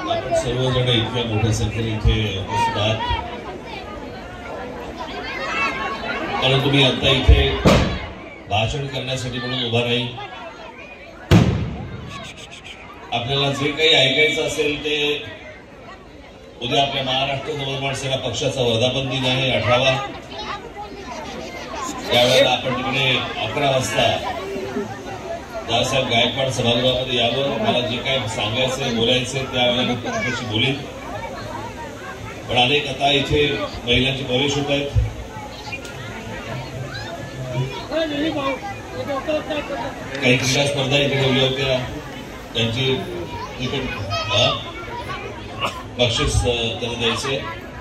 आपण सर्वजण इतक्या मोठ्या संख्येने इथे उपस्थित आहात, कारण तुम्ही आता इथे भाषण करण्यासाठी म्हणून उभा नाही. आपल्याला जे काही ऐकायचं असेल ते उद्या आपल्या महाराष्ट्र नवनिर्माण सेना पक्षाचा वर्धापन दिन आहे 18वा. त्यावेळेला आपण तिकडे 11 वाजता दादासाहेब गायकवाड सभागृहामध्ये यावं. मला जे काय सांगायचं बोलायचं त्यावेळेला मी तुमच्याशी बोलीन. पण अनेक आता इथे महिलांचे प्रवेश होत आहेत. काही क्रीडा स्पर्धा इथे ठेवल्या होत्या, त्यांची बक्षीस त्यांना द्यायचे.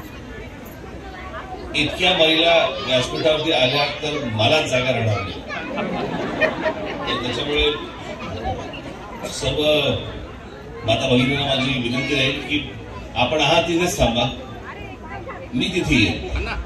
इतक्या महिला व्यासपीठावरती आल्या तर मलाच जागा राहणार नाही. त्याच्यामुळे सर्व माता भगिनींना माझी विनंती राहील की आपण आहात तिथेच थांबा, मी तिथे येईल.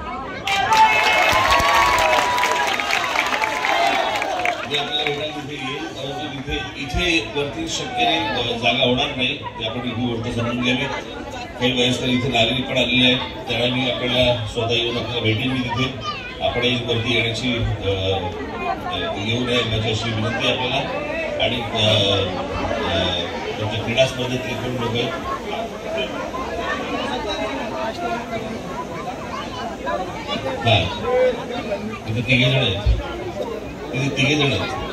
आपल्याला भेटायला तिथे येईल, परंतु इथे वरती शक्य नाही, जागा होणार नाही. आपण ही गोष्ट समजून घ्यावी. काही वयस्कर इथे नागरिक पण आलेले आहेत, त्यांना मी आपल्याला स्वतः येऊन आपल्याला भेटेन. मी तिथे आपण वरती येण्याची येऊ नये माझी अशी विनंती आपल्याला. आणि तुमच्या क्रीडा स्पर्धेतले कोण लोक आहेत हा तिथे 3 जण आहेत,